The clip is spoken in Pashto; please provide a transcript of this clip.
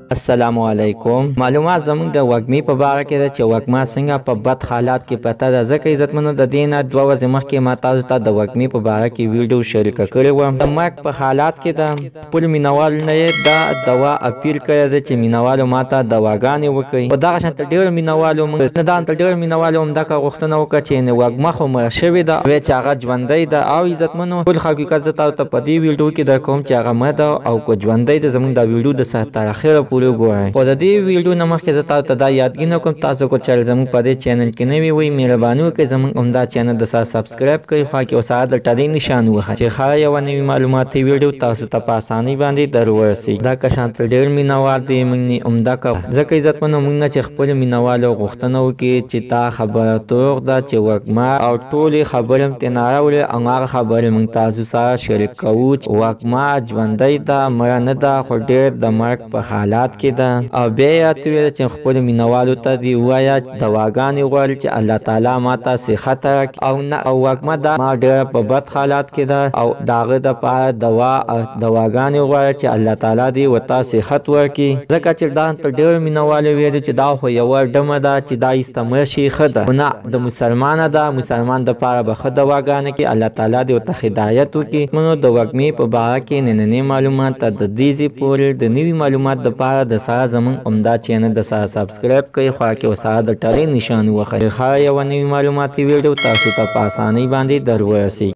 السلام علیکم. معلومات زموږ د وږمې په باره کې ده چې وږمه څنګه په بد حالات کې پرته ده. ځکه عزتمنو د دې نه 2 ورځې مخکې ما تاسو ته د وږمې په باره کې ویډیو شریکه کړې وه. د مرګ په حالات کې ده. خپلو مینوالو نه یې دا دوا اپیل کړی ده چې مینوالو ما ته دواګانې وکړي. په دغه شان تر ډېرو مینوالو موږ نه تر ډېرو مینوالو همدغه غوښتنه وکړه چې وږمه خو مړه شوې ده او چې هغه ژوندی ده. او عزتمنو ټول حقیقت زه تاسو ته په دې ویډیو کې درکوم چې هغه مړه ده او که ژوندی ده. زموږ دا ویډیو د سر تر اخره پورې وګورئ. خو د دې ویډیو نه مخکې زه تاسو ته دا یادګي کوم تاسو کو چې زموږ په دې چینل کې نوي وئ مهرباني وکړئ زموږ همدا چینل د سره سبسکرایب کړئ. خوا کې اوس د ټلۍ نشان ووهئ چې هره یوه نوي معلوماتي ویډیو تاسو ته په اسانۍ باندې در ورسېږي. دا کشان تر ډېر مینوال دی موږ نه همدغه ځکه عزتمنو موږ نه چې خپلو مینوالو غوښتنه وکړي چې دا خبره دروغ ده چې وږمه او ټولې خبرې هم ترې ناوړې او هغه خبرې موږ تاسو سره شریک کوو چې وږمه ژوندی ده مړه نه ده خو ډېر د مرګ په حالات کې ده. او بیا یې راته وویل چې خپلو مینوالو ته دې ووایه دواګانې وغواړي چې الله تعالی ما ته صحت راکړي. او نه او وږمه دا ما ډېره په بد حالات کې ده او د هغه دپاره دواګانې وغواړي چې الله تعالی دې ورته صحت ورکړي. ځکه چې دا تر ډېرو مینوالو ویلي چې دا خو یوه ډمه ده چې دا ایسته مړه شي ښه ده. خو نه د مسلمانه ده. مسلمان دپاره به ښه دواګانې کړي. الله تعالی دې ورته هدایت وکړي. نو د وږمې په باره کې نننۍ معلومات ته د دې ځای پورې د نوي معلومات دپاره د سره زموږ همدا چینل د سره سبسکرایب کړئ. خوا کې ورسره د ټلۍ نشان ووهئ چې هره یوه نوي معلوماتي ویډیو تاسو ته په اسانۍ باندې در ورسېږي.